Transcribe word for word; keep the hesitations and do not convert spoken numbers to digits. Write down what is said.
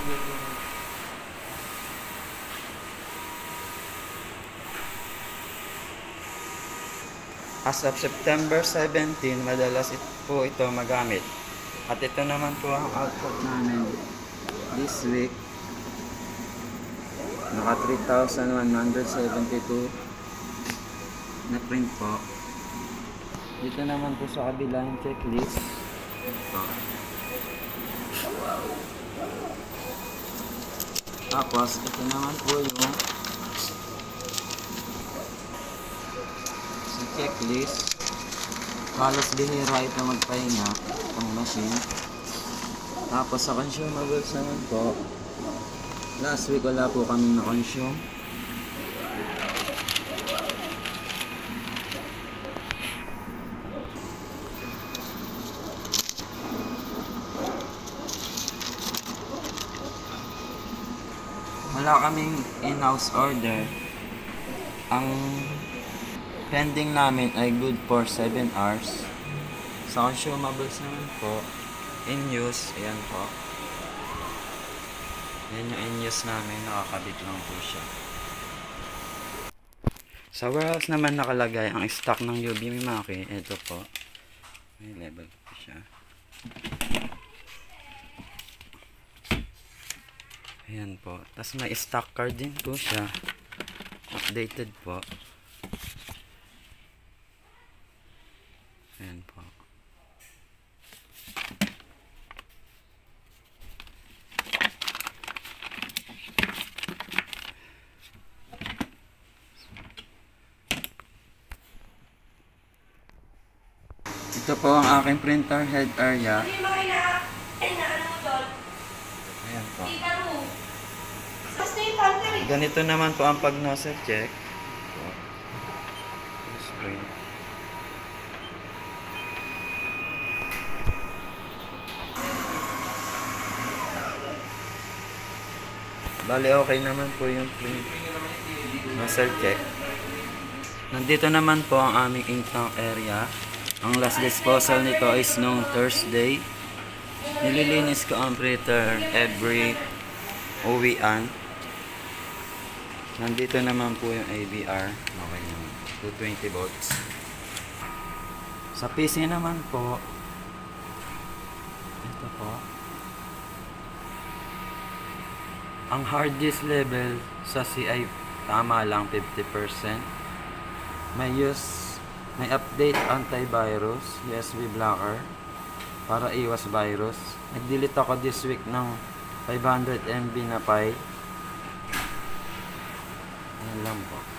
As of September seventeen, madalas ito po ito magamit. At ito naman po ang output namin this week. Naka three thousand one hundred seventy-two na print po. Dito naman po sa kabila yung checklist. Ito. Tapos ito naman po yung sa checklist. Halos bihira ito magpahinga itong machine. Tapos sa consumables naman po, last week wala po kami na-consume. Wala kaming in-house order. Ang pending namin ay good for seven hours. Sa consumables naman po, in use, ayan po. Yan yung in use namin, nakakabit lang po siya. Sa warehouse naman nakalagay ang stock ng U V Mimaki. Ito po. May level po siya. Ayan po. Tapos may stock card din po siya. Updated po. Ayan po. Ito po ang aking printer head area. Ayan po. Ganito naman po ang pag-nozzle check. Screen. Bali okay naman po yung nozzle check. Nandito naman po ang aming ink tank area. Ang last disposal nito is nung Thursday. Nililinis ko ang printer every uwian. Nandito naman po yung A B R. Okay naman. two twenty volts. Sa P C naman po, ito po. Ang hard disk level sa C I tama lang fifty percent. May use, may update antivirus, U S B blocker para iwas virus. Nag-delete ako this week ng five hundred M B na file. Ayan lang po.